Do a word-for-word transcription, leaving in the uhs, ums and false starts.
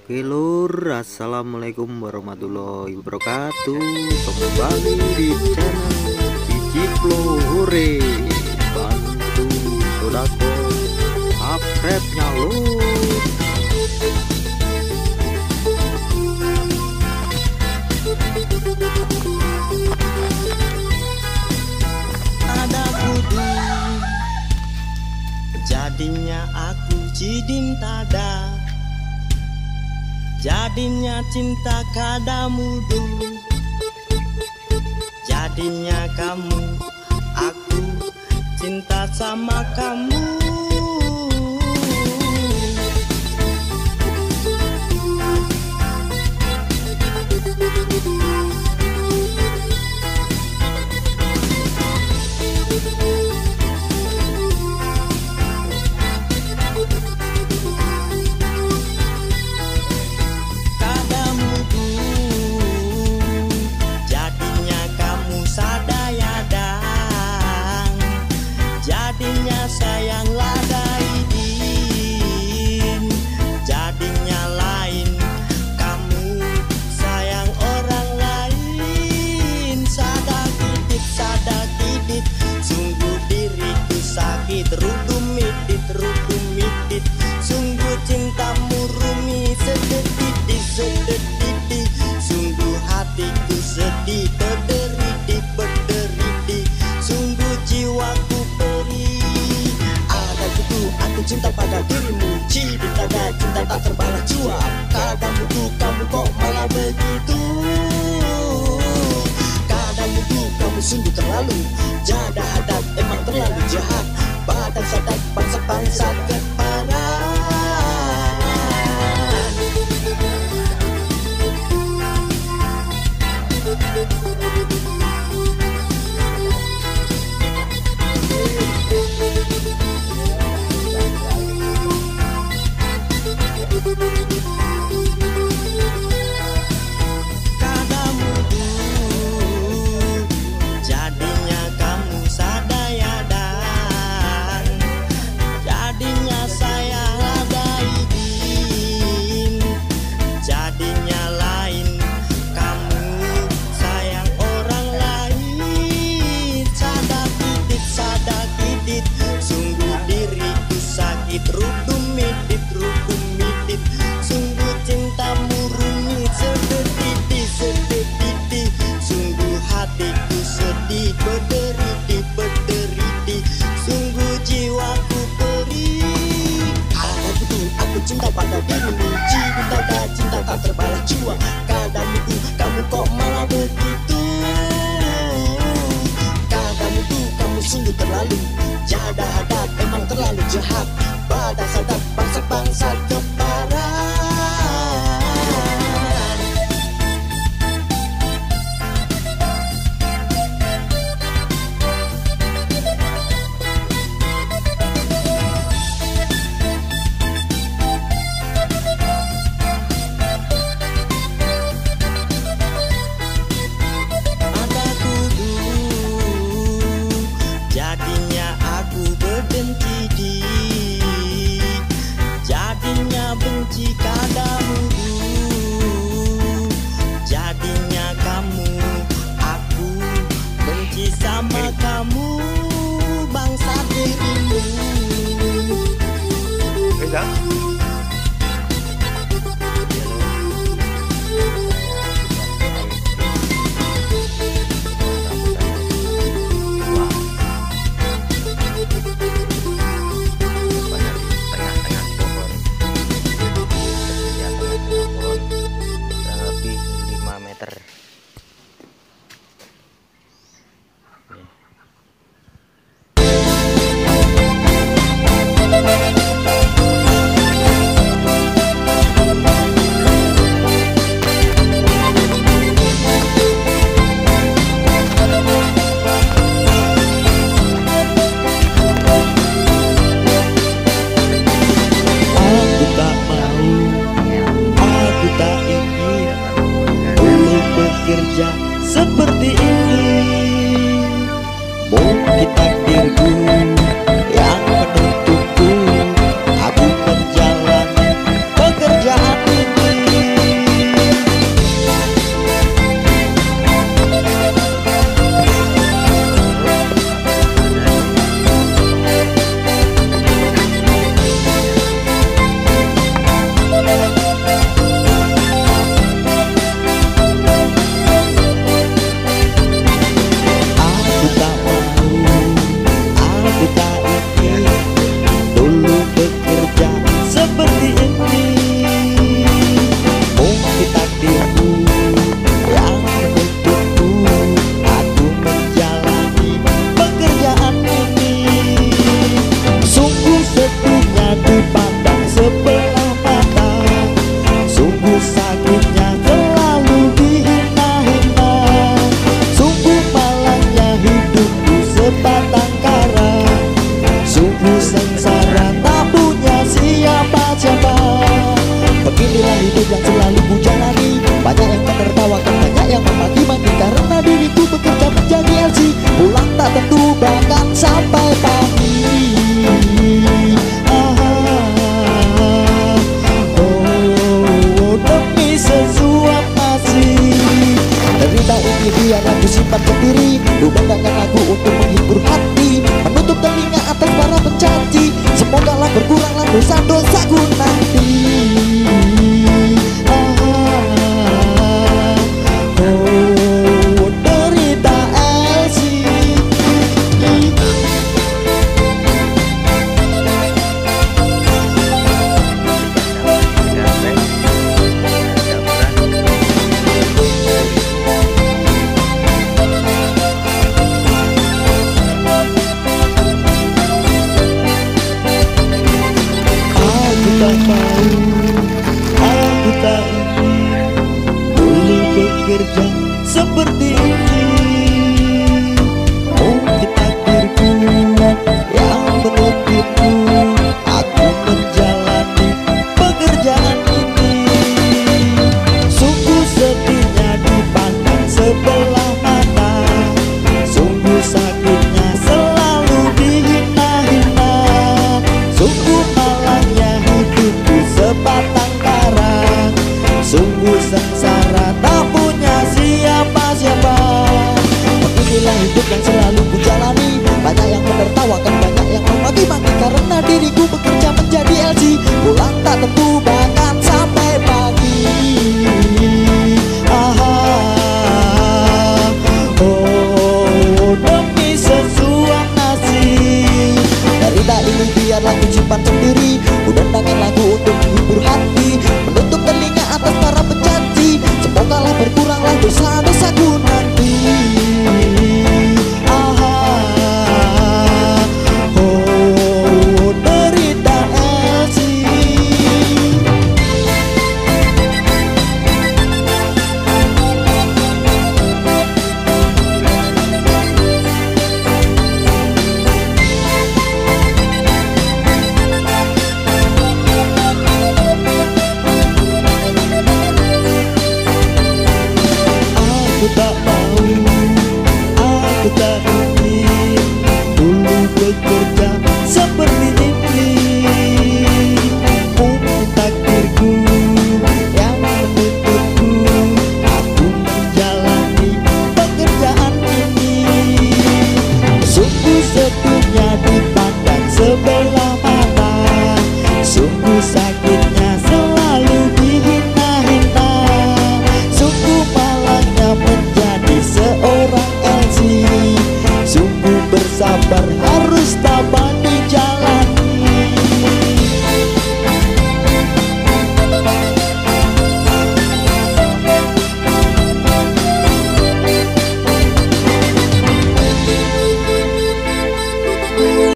Oke lur, assalamualaikum warahmatullahi wabarakatuh. Kembali di channel Ciciplo Hore. Bantu sodako subscribe-nya lur. Ada kudu jadinya aku cidim tada, jadinya cinta kada mudu, jadinya kamu aku cinta sama kamu. Sayang ladai din, jadinya lain. Kamu sayang orang lain. Sada kidit, sada kidit, sungguh diriku sakit. Rudu midit, rudu midit, sungguh cintamu rumi. Sedetiti, sedetiti, sungguh hatiku sedih. Bederiti, bederiti, sungguh jiwaku perih. Aku cinta pada dirimu, cibi tada cinta tak terbalas jua. Kadang butuh kamu kok malah begitu. Kadang butuh kamu sungguh terlalu jadah hadat, emang terlalu jahat. Badan sadat, bangsa-bangsa keparan. Rudu midit, rudu midit, sungguh cintamu rumit. Sedetiti, sedetiti, sungguh hatiku sedih. Bederiti, bederiti, sungguh jiwaku perih. Ada butuh aku cinta pada dirimu, cinta dan cinta tak terbalas jua. Kadang butuh kamu kok malah begitu. Kadang butuh kamu sungguh terlalu jadah hadat, emang terlalu jahat. Badan sadat, bangsa-bangsa keparan. Ada kudu jadinya aku berbenci di, jadinya cinta ini boleh bekerja seperti ini.